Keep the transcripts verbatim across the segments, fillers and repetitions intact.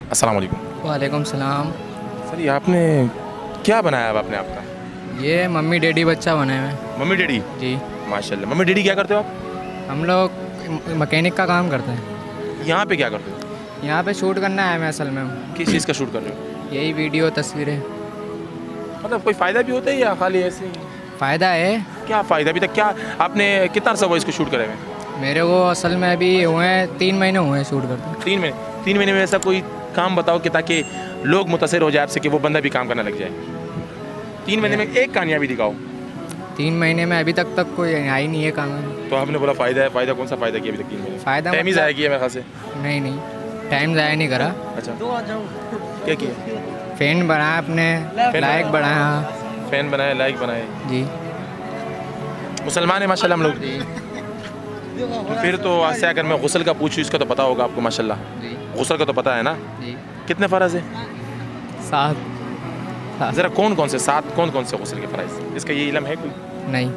अस्सलाम वालेकुम। वालेकुम सलाम। सर ये आपने क्या बनाया अब आपने आपका? ये मम्मी डैडी बच्चा बने हुए हैं। Mummy daddy? जी। माशाल्लाह। मम्मी डैडी क्या करते हो आप? हम लोग मैकेनिक का काम करते हैं। यहाँ पे क्या करते हो? यहाँ पे शूट करना है मैं असल में। किस चीज़ का शूट कर रहे हो? यही वीडियो तस्वीरें। मतलब कोई फ़ायदा भी होता है या खाली ऐसे ही? फ़ायदा है। क्या फ़ायदा अभी तक क्या आपने कितना अर्सा हुआ इसको शूट करे हुए? मेरे को असल में अभी हुए हैं तीन महीने हुए हैं शूट करते। तीन महीने तीन महीने में ऐसा कोई काम बताओ कि ताकि लोग मुतासर हो जाए आपसे कि वो बंदा भी काम करने लग जाए। तीन महीने में एक कामयाबी दिखाओ। तीन महीने में अभी तक तक कोई आई नहीं है काम। तो आपने बोला फ़ायदा है, फ़ायदा कौन सा फ़ायदा किया अभी तक तीन महीने? फ़ायदा टाइम ही मतलब- ज़ाया किया मेरे ख्याल से। नहीं नहीं टाइम ज़ाया नहीं करा। अच्छा क्या किया? फैन बनाया अपने, लाइक बढ़ाया। फ़ैन बनाए, लाइक बनाए। जी। मुसलमान है माशाल्लाह हम लोग। जी तो फिर तो ऐसे अगर मैं गुस्ल का पूछूँ इसका तो पता होगा आपको माशाल्लाह। जी गुस्ल का तो पता है ना? जी। कितने फ़र्ज़ है? सात सात। ज़रा कौन कौन से सात कौन कौन से गुस्ल के फ़राइज़ इसका ये इल्म है कोई? नहीं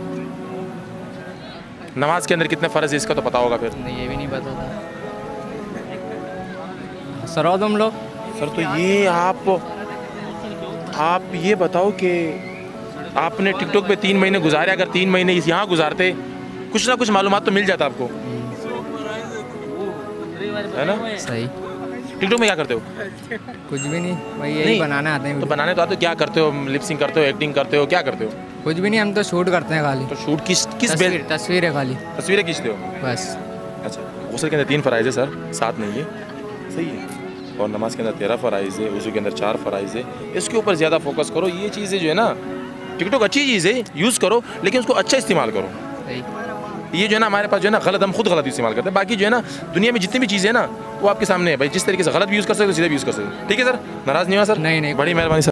नमाज के अंदर कितने फ़र्ज़ है इसका तो पता होगा फिर? नहीं ये भी नहीं पता था। सरो तुम लोग। सर तो ये आप आप ये बताओ कि आपने टिकटॉक पे तीन महीने गुजारे, अगर तीन महीने इस यहाँ गुजारते कुछ ना कुछ मालूमात तो मिल जाता आपको, है ना? सही। टिकटॉक में क्या करते हो? कुछ भी नहीं, वही यही नहीं, बनाना आते हैं। तो बनाने तो आते हो, क्या करते हो? लिपसिंग करते हो, एक्टिंग करते हो, क्या करते हो? कुछ भी नहीं, हम तो शूट करते हैं खाली। तो शूट किस किस बेल तस्वीर तस्वीर है खाली तस्वीरें खींचते हो? बस। अच्छा, गुस्ल के अंदर तीन फ़राइज़ है सर, सात नहीं है, सही है। और नमाज के अंदर तेरह फ़राइज़ है, वज़ू के अंदर चार फ़राइज़ है। इसके ऊपर ज़्यादा फोकस करो। ये चीज़ें जो है ना, टिकटॉक अच्छी चीज़ है, यूज़ करो, लेकिन उसको अच्छा इस्तेमाल करो। सही। ये जो है ना हमारे पास जो है ना गलत, हम खुद गलत इस्तेमाल करते हैं। बाकी जो है ना दुनिया में जितनी भी चीज़ें हैं ना वो आपके सामने है भाई, जिस तरीके से गलत भी यूज़ कर सकते हो, सीधा भी यूज़ कर सकते हो। ठीक है सर, नाराज़ नहीं हुआ सर? नहीं नहीं बड़ी मेहरबानी सर।